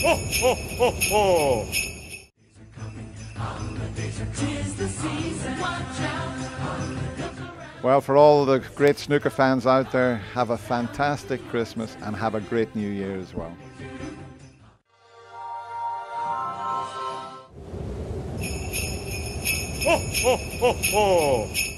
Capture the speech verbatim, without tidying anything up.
Ho, ho, ho, ho. Well, for all the great snooker fans out there, have a fantastic Christmas and have a great New Year as well. Ho, ho, ho, ho.